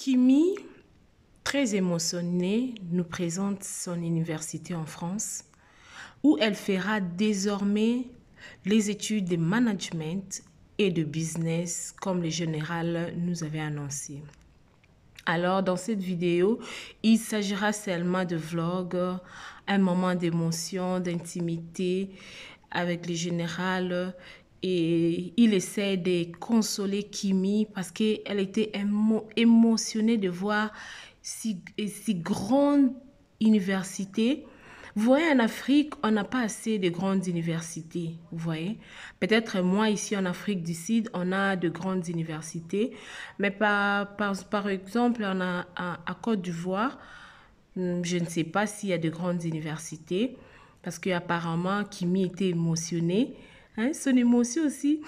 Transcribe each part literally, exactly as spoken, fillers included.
Kimi, très émotionnée, nous présente son université en France, où elle fera désormais les études de management et de business, comme le général nous avait annoncé. Alors, dans cette vidéo, il s'agira seulement de vlog, un moment d'émotion, d'intimité avec le général. Et il essaie de consoler Kimi parce qu'elle était émo émotionnée de voir si, si grande université. Vous voyez, en Afrique, on n'a pas assez de grandes universités, vous voyez. Peut-être moi, ici en Afrique du Sud, on a de grandes universités. Mais par, par, par exemple, on a, à, à Côte d'Ivoire, je ne sais pas s'il y a de grandes universités. Parce qu'apparemment, Kimi était émotionnée. Hein, son émotion aussi,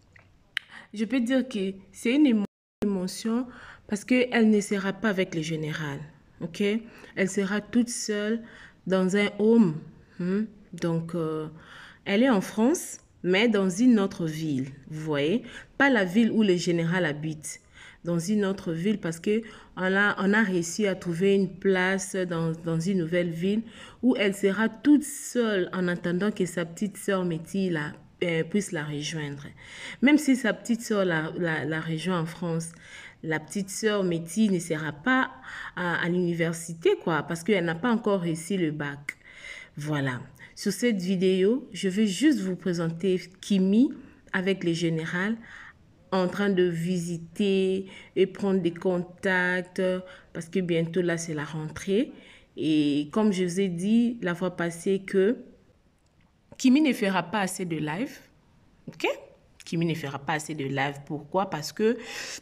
je peux dire que c'est une émotion parce qu'elle ne sera pas avec le général. Ok? Elle sera toute seule dans un home. Hein? Donc, euh, elle est en France, mais dans une autre ville. Vous voyez? Pas la ville où le général habite. Dans une autre ville parce qu'on a, on a réussi à trouver une place dans, dans une nouvelle ville où elle sera toute seule en attendant que sa petite sœur Métis la, euh, puisse la rejoindre. Même si sa petite sœur la, la, la rejoint en France, la petite sœur Métis ne sera pas à, à l'université, quoi, parce qu'elle n'a pas encore réussi le bac. Voilà. Sur cette vidéo, je vais juste vous présenter Kimi avec le général en train de visiter et prendre des contacts parce que bientôt là c'est la rentrée. Et comme je vous ai dit la fois passée que Kimi ne fera pas assez de live. Ok? Kimi ne fera pas assez de live. Pourquoi? Parce que,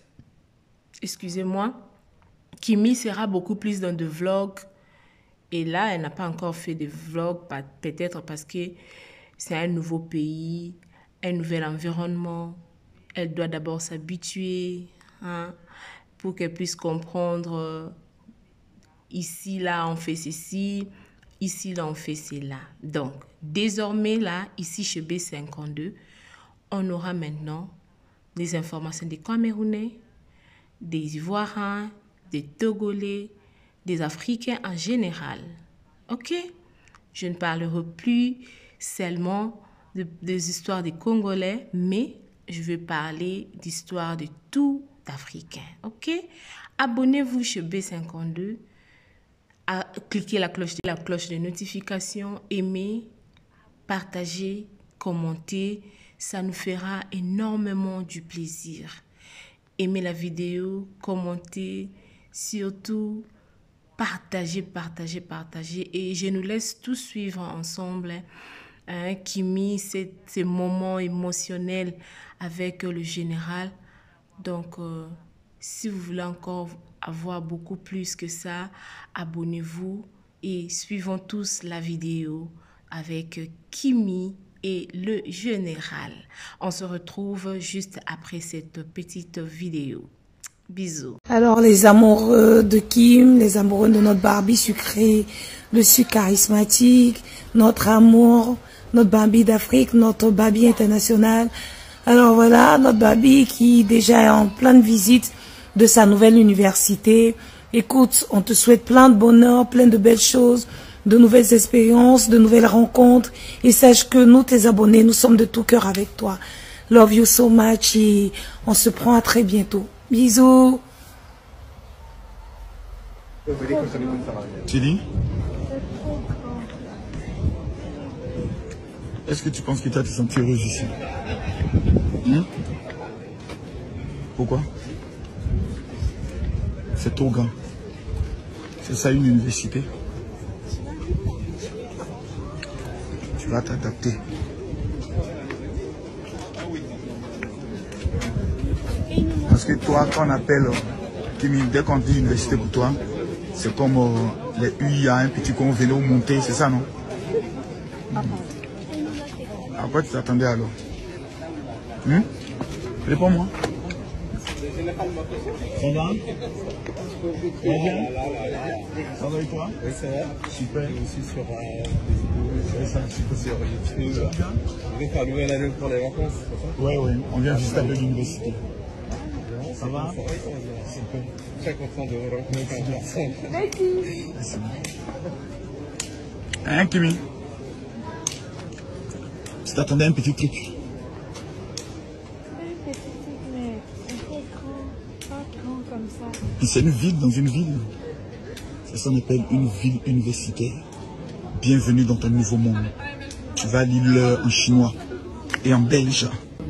excusez-moi, Kimi sera beaucoup plus dans des vlogs. Et là, elle n'a pas encore fait de vlogs, peut-être parce que c'est un nouveau pays, un nouvel environnement. Elle doit d'abord s'habituer, hein, pour qu'elle puisse comprendre euh, ici, là, on fait ceci, ici, là, on fait cela. Donc, désormais, là, ici, chez B cinquante-deux, on aura maintenant des informations des Camerounais, des Ivoiriens, des Togolais, des Africains en général. OK? Je ne parlerai plus seulement de, des histoires des Congolais, mais je vais parler d'histoire de tout Africain. OK? Abonnez-vous chez B cinquante-deux. À, cliquez la cloche, la cloche de notification. Aimez, partagez, commentez. Ça nous fera énormément du plaisir. Aimez la vidéo, commentez. Surtout, partagez, partagez, partagez. Et je nous laisse tous suivre ensemble. Hein, Kimi, ces, ces moments émotionnels avec le général. Donc, euh, si vous voulez encore avoir beaucoup plus que ça, abonnez-vous et suivons tous la vidéo avec Kimi et le général. On se retrouve juste après cette petite vidéo. Bisous. Alors, les amoureux de Kim, les amoureux de notre Barbie sucrée, le sucre charismatique, notre amour, notre Barbie d'Afrique, notre Barbie internationale. Alors voilà, notre Barbie qui déjà est en pleine visite de sa nouvelle université. Écoute, on te souhaite plein de bonheur, plein de belles choses, de nouvelles expériences, de nouvelles rencontres. Et sache que nous, tes abonnés, nous sommes de tout cœur avec toi. Love you so much et on se prend à très bientôt. Bisous. Tu dis? Est-ce que tu penses que tu vas te sentir heureuse ici? Hmm? Pourquoi? C'est trop grand. C'est ça une université. Tu vas t'adapter. Parce que toi, quand on appelle, dès qu'on dit université pour toi, c'est comme euh, les U I A, un petit con vélo monté, c'est ça, non? À quoi tu t'attendais alors? Hmm? Réponds-moi. Ça va? Ça va bien? Ça va et toi? Oui, ça va. Super. Je suis sur euh, ça, sur YouTube. On vient faire une nouvelle année pour les vacances, c'est ça? Oui, oui. On vient juste avec l'université. Ça va? Oui, ça va. Super. Très content de vous rencontrer en personne. Merci. Hein, Kimi? Tu t'attendais à un petit truc? Un petit truc, mais un peu grand, pas grand comme ça. Puis c'est une ville dans une ville. Ça s'en appelle une ville universitaire. Bienvenue dans ton nouveau monde. Tu vas lire en chinois et en belge.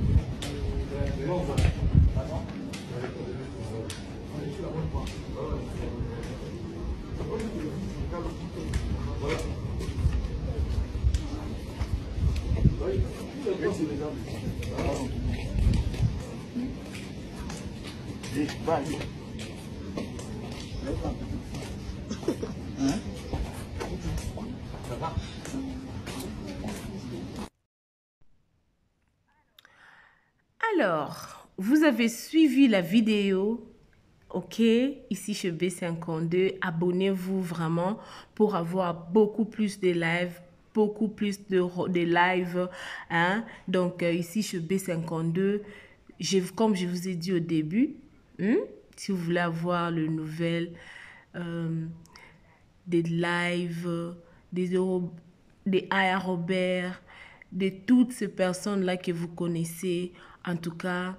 Alors, vous avez suivi la vidéo, ok, ici chez B cinquante-deux. Abonnez-vous vraiment pour avoir beaucoup plus de lives, beaucoup plus de, de lives. Hein? Donc, euh, ici chez B cinquante-deux, comme je vous ai dit au début, hein, si vous voulez avoir le nouvel, euh, des lives, des, Euro, des Aya Robert, de toutes ces personnes-là que vous connaissez, en tout cas,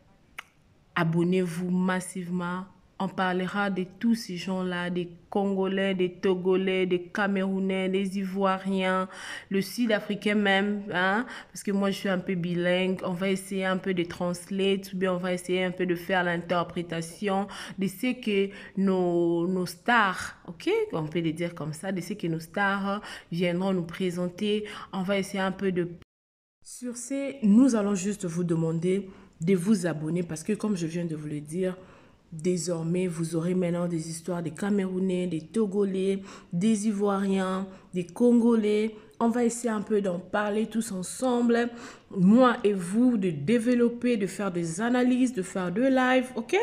abonnez-vous massivement. On parlera de tous ces gens-là, des Congolais, des Togolais, des Camerounais, des Ivoiriens, le Sud-Africain même, hein, parce que moi je suis un peu bilingue. On va essayer un peu de translate, ou bien on va essayer un peu de faire l'interprétation de ce que nos, nos stars, ok, on peut les dire comme ça, de ce que nos stars viendront nous présenter. On va essayer un peu de... Sur ce, nous allons juste vous demander de vous abonner parce que comme je viens de vous le dire, désormais, vous aurez maintenant des histoires des Camerounais, des Togolais, des Ivoiriens, des Congolais. On va essayer un peu d'en parler tous ensemble, moi et vous, de développer, de faire des analyses, de faire des lives, ok?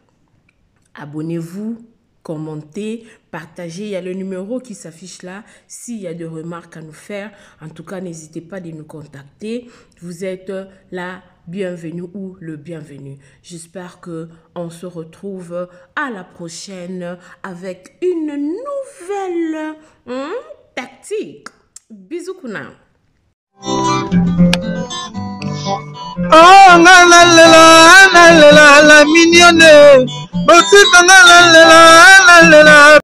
Abonnez-vous, commentez, partagez. Il y a le numéro qui s'affiche là. S'il y a des remarques à nous faire, en tout cas, n'hésitez pas de nous contacter. Vous êtes la bienvenue ou le bienvenu. J'espère qu'on se retrouve à la prochaine avec une nouvelle hein, tactique. Bisous, Kuna. Oh, la la la la la la la mignonne. Bossy, la la la la la la.